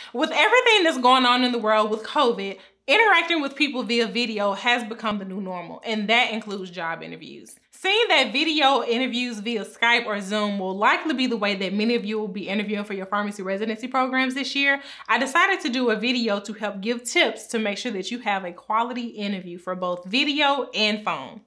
With everything that's going on in the world with COVID, interacting with people via video has become the new normal, and that includes job interviews. Seeing that video interviews via Skype or Zoom will likely be the way that many of you will be interviewing for your pharmacy residency programs this year, I decided to do a video to help give tips to make sure that you have a quality interview for both video and phone.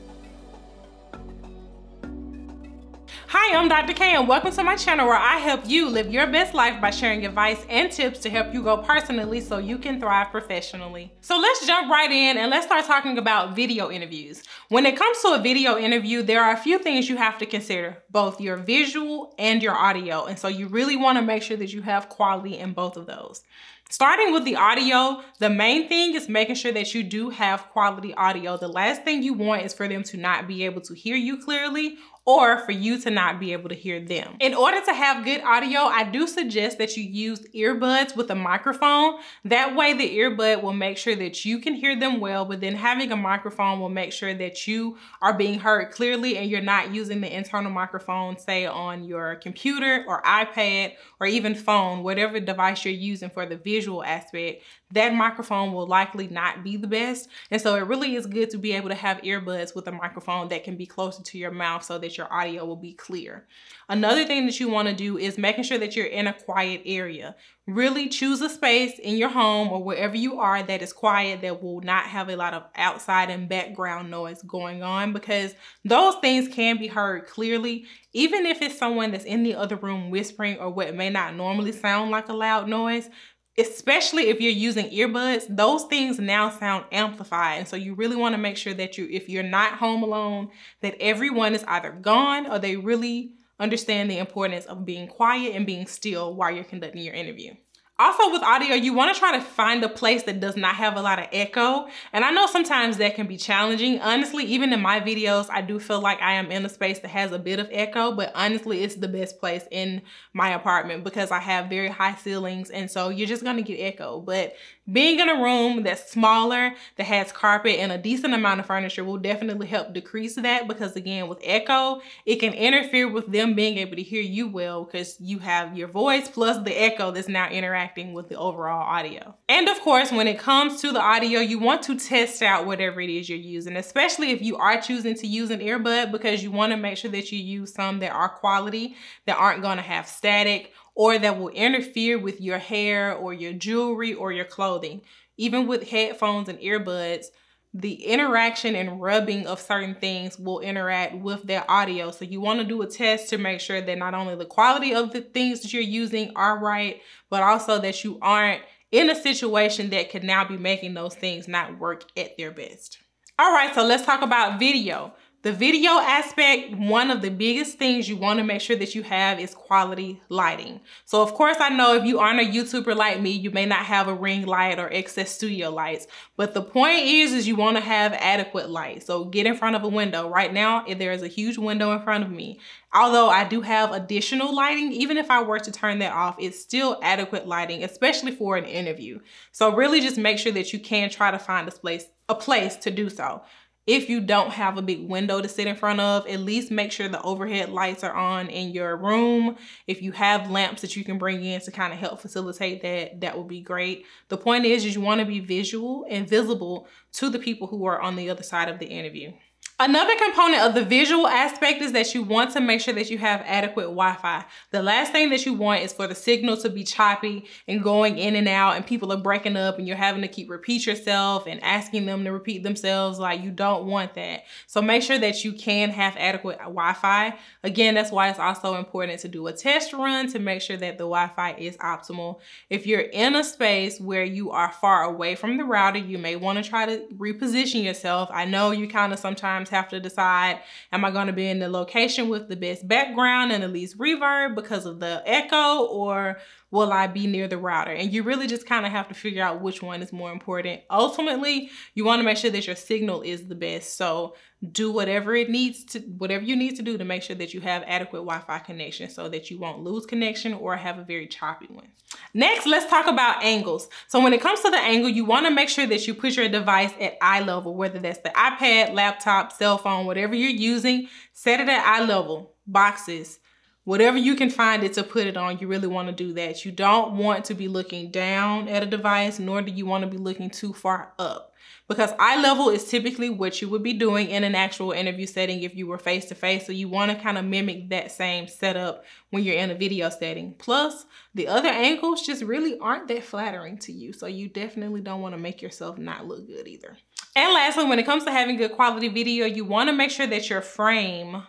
Hi, I'm Dr. K and welcome to my channel where I help you live your best life by sharing advice and tips to help you grow personally so you can thrive professionally. So let's jump right in and let's start talking about video interviews. When it comes to a video interview, there are a few things you have to consider, both your visual and your audio. And so you really want to make sure that you have quality in both of those. Starting with the audio, the main thing is making sure that you do have quality audio. The last thing you want is for them to not be able to hear you clearly or for you to not be able to hear them. In order to have good audio, I do suggest that you use earbuds with a microphone. That way the earbud will make sure that you can hear them well, but then having a microphone will make sure that you are being heard clearly and you're not using the internal microphone, say on your computer or iPad or even phone, whatever device you're using for the visual aspect. That microphone will likely not be the best. And so it really is good to be able to have earbuds with a microphone that can be closer to your mouth so that your audio will be clear. Another thing that you want to do is making sure that you're in a quiet area. Really choose a space in your home or wherever you are that is quiet, that will not have a lot of outside and background noise going on, because those things can be heard clearly, even if it's someone that's in the other room whispering or what may not normally sound like a loud noise. Especially if you're using earbuds, those things now sound amplified. And so you really want to make sure that if you're not home alone, that everyone is either gone or they really understand the importance of being quiet and being still while you're conducting your interview. Also with audio, you want to try to find a place that does not have a lot of echo. And I know sometimes that can be challenging. Honestly, even in my videos, I do feel like I am in a space that has a bit of echo, but honestly, it's the best place in my apartment because I have very high ceilings. And so you're just going to get echo. But being in a room that's smaller, that has carpet and a decent amount of furniture will definitely help decrease that, because again, with echo, it can interfere with them being able to hear you well because you have your voice plus the echo that's now interacting with the overall audio. And of course, when it comes to the audio, you want to test out whatever it is you're using, especially if you are choosing to use an earbud, because you want to make sure that you use some that are quality, that aren't going to have static, or that will interfere with your hair or your jewelry or your clothing. Even with headphones and earbuds, the interaction and rubbing of certain things will interact with their audio. So you want to do a test to make sure that not only the quality of the things that you're using are right, but also that you aren't in a situation that could now be making those things not work at their best. All right, so let's talk about video. The video aspect, one of the biggest things you want to make sure that you have is quality lighting. So of course, I know if you aren't a YouTuber like me, you may not have a ring light or excess studio lights. But the point is you want to have adequate light. So get in front of a window. Right now, if there is a huge window in front of me, although I do have additional lighting, even if I were to turn that off, it's still adequate lighting, especially for an interview. So really just make sure that you can try to find a place to do so. If you don't have a big window to sit in front of, at least make sure the overhead lights are on in your room. If you have lamps that you can bring in to kind of help facilitate that, that would be great. The point is you want to be visual and visible to the people who are on the other side of the interview. Another component of the visual aspect is that you want to make sure that you have adequate Wi-Fi. The last thing that you want is for the signal to be choppy and going in and out and people are breaking up and you're having to repeat yourself and asking them to repeat themselves. Like, you don't want that. So make sure that you can have adequate Wi-Fi. Again, that's why it's also important to do a test run to make sure that the Wi-Fi is optimal. If you're in a space where you are far away from the router, you may want to try to reposition yourself. I know you kind of sometimes have to decide, am I going to be in the location with the best background and the least reverb because of the echo, or will I be near the router? And you really just kind of have to figure out which one is more important. Ultimately, you want to make sure that your signal is the best. So do whatever you need to do to make sure that you have adequate Wi-Fi connection so that you won't lose connection or have a very choppy one. Next, let's talk about angles. So when it comes to the angle, you want to make sure that you put your device at eye level, whether that's the iPad, laptop, cell phone, whatever you're using, set it at eye level. Boxes, whatever you can find it to put it on, you really want to do that. You don't want to be looking down at a device, nor do you want to be looking too far up, because eye level is typically what you would be doing in an actual interview setting if you were face to face. So you want to kind of mimic that same setup when you're in a video setting. Plus, the other angles just really aren't that flattering to you. So you definitely don't want to make yourself not look good either. And lastly, when it comes to having good quality video, you want to make sure that your frame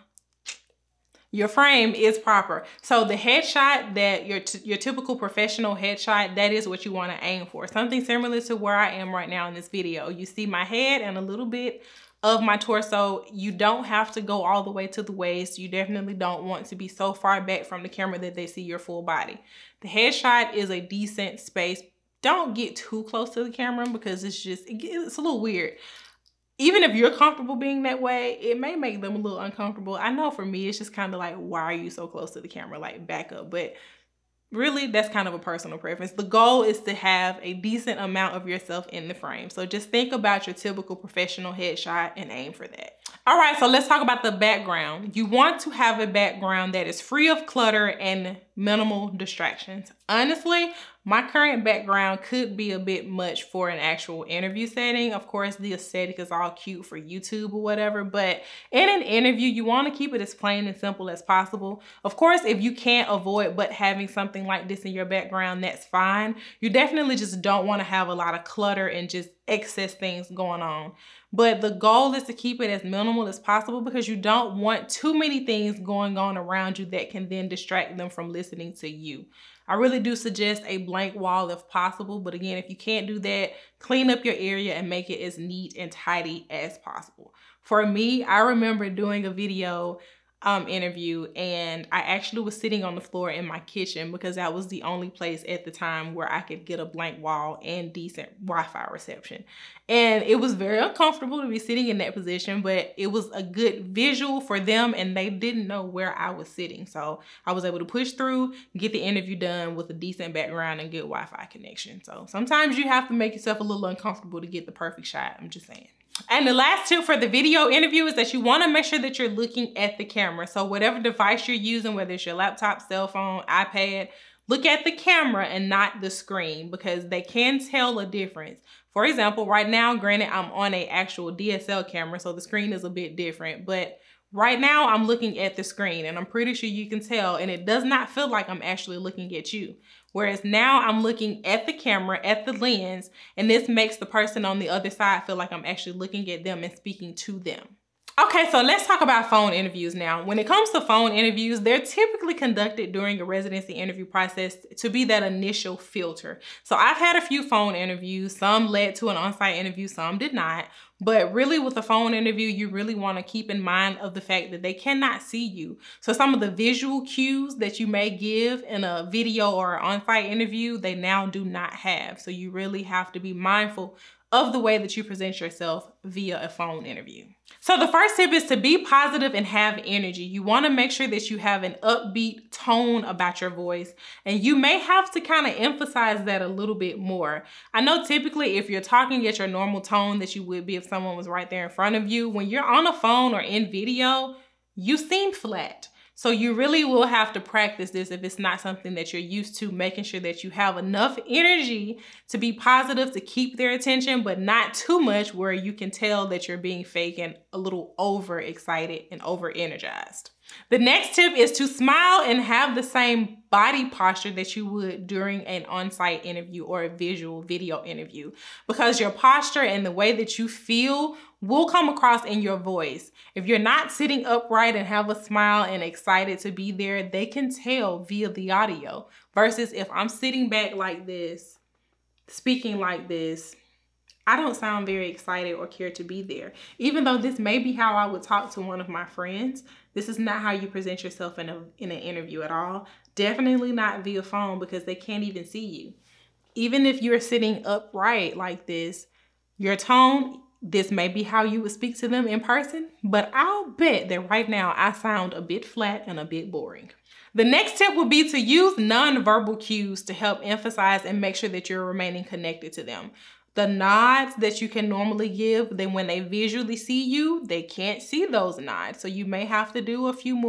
is proper. So the headshot, that your typical professional headshot, that is what you want to aim for. Something similar to where I am right now in this video. You see my head and a little bit of my torso. You don't have to go all the way to the waist. You definitely don't want to be so far back from the camera that they see your full body. The headshot is a decent space. Don't get too close to the camera because it's a little weird. Even if you're comfortable being that way, it may make them a little uncomfortable. I know for me, it's just kind of like, why are you so close to the camera? Like, back up. But really, that's kind of a personal preference. The goal is to have a decent amount of yourself in the frame. So just think about your typical professional headshot and aim for that. All right, so let's talk about the background. You want to have a background that is free of clutter and minimal distractions. Honestly, my current background could be a bit much for an actual interview setting. Of course, the aesthetic is all cute for YouTube or whatever, but in an interview, you want to keep it as plain and simple as possible. Of course, if you can't avoid but having something like this in your background, that's fine. You definitely just don't want to have a lot of clutter and just excess things going on. But the goal is to keep it as minimal as possible because you don't want too many things going on around you that can then distract them from listening to you. I really do suggest a blank wall if possible, but again, if you can't do that, clean up your area and make it as neat and tidy as possible. For me, I remember doing a video interview, and I actually was sitting on the floor in my kitchen because that was the only place at the time where I could get a blank wall and decent Wi-Fi reception. And it was very uncomfortable to be sitting in that position, but it was a good visual for them and they didn't know where I was sitting. So I was able to push through, get the interview done with a decent background and good Wi-Fi connection. So sometimes you have to make yourself a little uncomfortable to get the perfect shot. I'm just saying. And the last tip for the video interview is that you want to make sure that you're looking at the camera. So whatever device you're using, whether it's your laptop, cell phone, iPad, look at the camera and not the screen because they can tell a difference. For example, right now, granted, I'm on an actual DSL camera, so the screen is a bit different, but right now I'm looking at the screen and I'm pretty sure you can tell, and it does not feel like I'm actually looking at you. Whereas now I'm looking at the camera, at the lens, and this makes the person on the other side feel like I'm actually looking at them and speaking to them. Okay, so let's talk about phone interviews now. When it comes to phone interviews, they're typically conducted during a residency interview process to be that initial filter. So I've had a few phone interviews. Some led to an on-site interview, some did not. But really with a phone interview, you really want to keep in mind of the fact that they cannot see you. So some of the visual cues that you may give in a video or an on-site interview, they now do not have. So you really have to be mindful of the way that you present yourself via a phone interview. So the first tip is to be positive and have energy. You want to make sure that you have an upbeat tone about your voice, and you may have to kind of emphasize that a little bit more. I know typically if you're talking at your normal tone that you would be if someone was right there in front of you, when you're on a phone or in video, you seem flat. So you really will have to practice this if it's not something that you're used to, making sure that you have enough energy to be positive, to keep their attention, but not too much where you can tell that you're being fake and a little overexcited and over-energized. The next tip is to smile and have the same body posture that you would during an on-site interview or a visual video interview, because your posture and the way that you feel will come across in your voice. If you're not sitting upright and have a smile and excited to be there, they can tell via the audio. Versus if I'm sitting back like this, speaking like this, I don't sound very excited or care to be there. Even though this may be how I would talk to one of my friends, this is not how you present yourself in an interview at all. Definitely not via phone because they can't even see you. Even if you're sitting upright like this, your tone, this may be how you would speak to them in person, but I'll bet that right now I sound a bit flat and a bit boring. The next tip would be to use nonverbal cues to help emphasize and make sure that you're remaining connected to them. The nods that you can normally give, then when they visually see you, they can't see those nods. So you may have to do a few more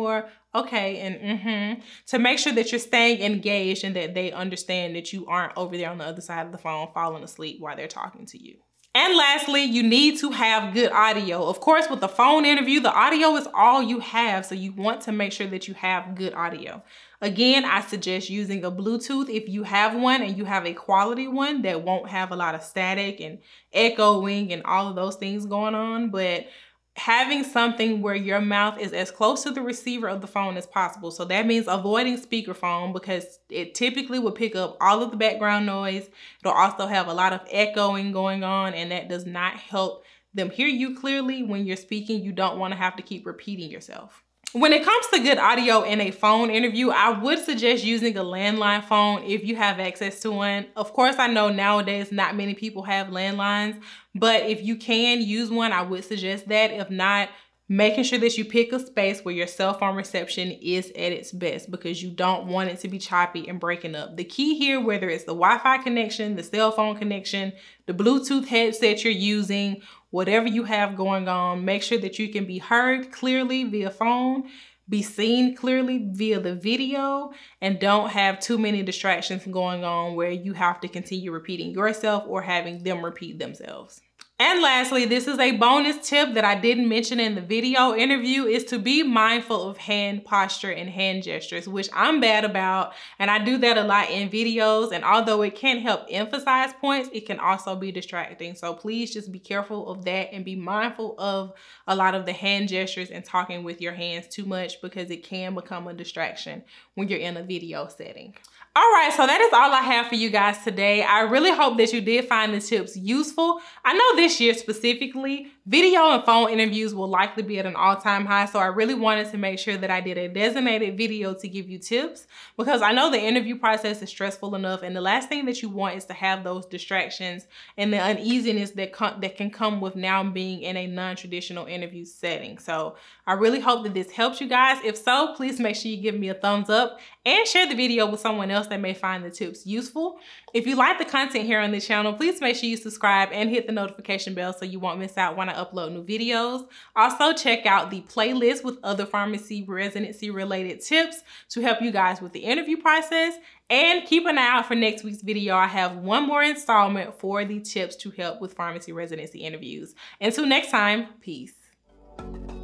okay, and to make sure that you're staying engaged and that they understand that you aren't over there on the other side of the phone falling asleep while they're talking to you. And lastly, you need to have good audio. Of course, with the phone interview, the audio is all you have, so you want to make sure that you have good audio. Again, I suggest using a Bluetooth if you have one and you have a quality one that won't have a lot of static and echoing and all of those things going on, but having something where your mouth is as close to the receiver of the phone as possible. So that means avoiding speakerphone because it typically will pick up all of the background noise. It'll also have a lot of echoing going on, and that does not help them hear you clearly when you're speaking. You don't want to have to keep repeating yourself. When it comes to good audio in a phone interview, I would suggest using a landline phone if you have access to one. Of course, I know nowadays not many people have landlines, but if you can use one, I would suggest that. If not, making sure that you pick a space where your cell phone reception is at its best because you don't want it to be choppy and breaking up. The key here, whether it's the Wi-Fi connection, the cell phone connection, the Bluetooth headset you're using, whatever you have going on, make sure that you can be heard clearly via phone, be seen clearly via the video, and don't have too many distractions going on where you have to continue repeating yourself or having them repeat themselves. And lastly, this is a bonus tip that I didn't mention in the video interview, is to be mindful of hand posture and hand gestures, which I'm bad about, and I do that a lot in videos. And although it can help emphasize points, it can also be distracting. So please just be careful of that and be mindful of a lot of the hand gestures and talking with your hands too much because it can become a distraction when you're in a video setting. All right, so that is all I have for you guys today. I really hope that you did find the tips useful. I know this year specifically, video and phone interviews will likely be at an all-time high, so I really wanted to make sure that I did a designated video to give you tips because I know the interview process is stressful enough, and the last thing that you want is to have those distractions and the uneasiness that can come with now being in a non-traditional interview setting. So I really hope that this helps you guys. If so, please make sure you give me a thumbs up and share the video with someone else that may find the tips useful. If you like the content here on this channel, please make sure you subscribe and hit the notification bell so you won't miss out when I upload new videos. Also, check out the playlist with other pharmacy residency related tips to help you guys with the interview process. And keep an eye out for next week's video. I have one more installment for the tips to help with pharmacy residency interviews. Until next time, peace.